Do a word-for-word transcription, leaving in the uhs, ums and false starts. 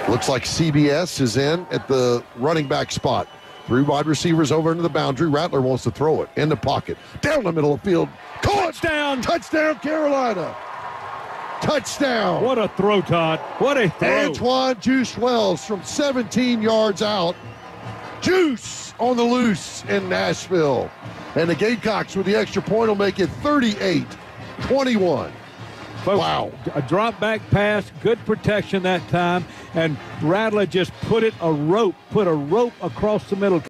Looks like C B S is in at the running back spot. Three wide receivers over into the boundary. Rattler wants to throw it in the pocket. Down the middle of the field. Caught! Touchdown! Touchdown, Carolina! Touchdown! What a throw, Todd. What a throw. Antwane Juice Wells from seventeen yards out. Juice on the loose in Nashville. And the Gamecocks with the extra point will make it thirty-eight twenty-one. Folks, wow. A drop back pass, good protection that time, and Rattler just put it a rope, put a rope across the middle.